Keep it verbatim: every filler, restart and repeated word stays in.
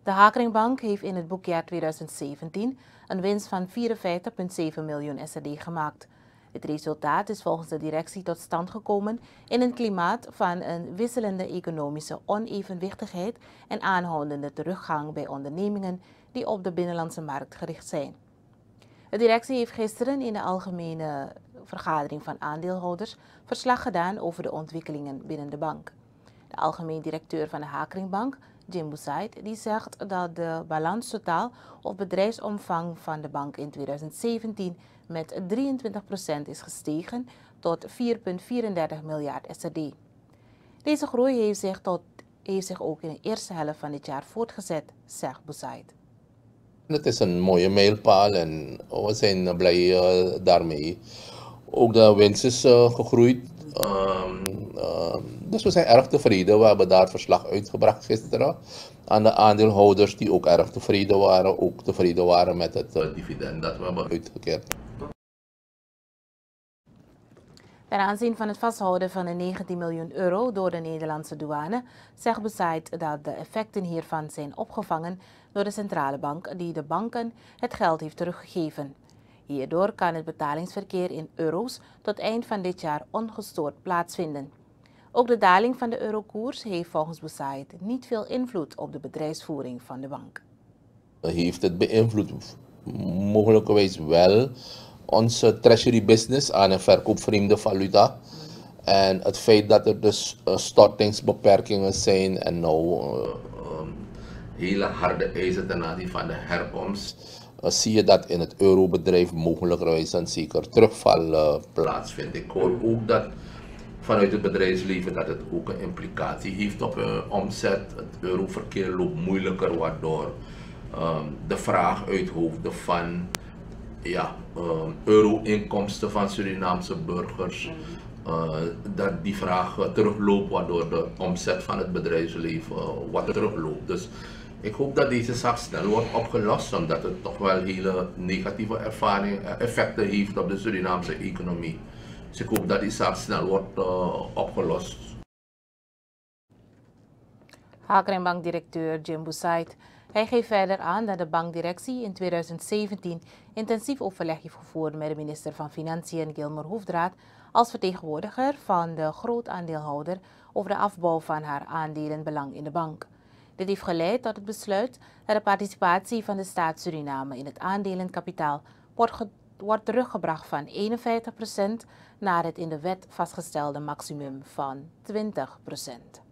De Hakringbank heeft in het boekjaar tweeduizend zeventien een winst van vierenvijftig komma zeven miljoen S R D gemaakt. Het resultaat is volgens de directie tot stand gekomen in een klimaat van een wisselende economische onevenwichtigheid en aanhoudende teruggang bij ondernemingen die op de binnenlandse markt gericht zijn. De directie heeft gisteren in de algemene vergadering van aandeelhouders verslag gedaan over de ontwikkelingen binnen de bank. De algemeen directeur van de Hakringbank, Jim Boussaid, die zegt dat de balans totaal of bedrijfsomvang van de bank in tweeduizend zeventien met drieëntwintig procent is gestegen tot vier komma vierendertig miljard S R D. Deze groei heeft zich, tot, heeft zich ook in de eerste helft van dit jaar voortgezet, zegt Boussaid. Het is een mooie mijlpaal en we zijn blij uh, daarmee. Ook de winst is uh, gegroeid. Um, uh, dus we zijn erg tevreden. We hebben daar verslag uitgebracht gisteren aan de aandeelhouders die ook erg tevreden waren. Ook tevreden waren met het uh, dividend dat we hebben uitgekeerd. Ten aanzien van het vasthouden van de negentien miljoen euro door de Nederlandse douane zegt Boussaid dat de effecten hiervan zijn opgevangen door de centrale bank die de banken het geld heeft teruggegeven. Hierdoor kan het betalingsverkeer in euro's tot eind van dit jaar ongestoord plaatsvinden. Ook de daling van de eurokoers heeft volgens Boussaid niet veel invloed op de bedrijfsvoering van de bank. Heeft het beïnvloed? Mogelijkerwijs wel. Onze treasury business aan een verkoop vreemde valuta. En het feit dat er dus uh, stortingsbeperkingen zijn en nou uh, um, hele harde eisen ten aanzien van de herkomst, uh, zie je dat in het eurobedrijf mogelijkerwijs een zeker terugval uh, plaatsvindt. Ik hoor ook dat vanuit het bedrijfsleven dat het ook een implicatie heeft op hun omzet. Het euroverkeer loopt moeilijker, waardoor um, de vraag uit hoofde van ja, uh, euro-inkomsten van Surinaamse burgers, uh, dat die vraag uh, terugloopt, waardoor de omzet van het bedrijfsleven uh, wat terugloopt. Dus ik hoop dat deze zaak snel wordt opgelost, omdat het toch wel hele negatieve ervaring, uh, effecten heeft op de Surinaamse economie. Dus ik hoop dat die zaak snel wordt uh, opgelost. Hakringbank-directeur Jim Boussaid. Hij geeft verder aan dat de bankdirectie in tweeduizend zeventien intensief overleg heeft gevoerd met de minister van Financiën Gilmer Hoefdraad als vertegenwoordiger van de grootaandeelhouder over de afbouw van haar aandelenbelang in de bank. Dit heeft geleid tot het besluit dat de participatie van de staat Suriname in het aandelenkapitaal wordt, ge wordt teruggebracht van eenenvijftig procent naar het in de wet vastgestelde maximum van twintig procent.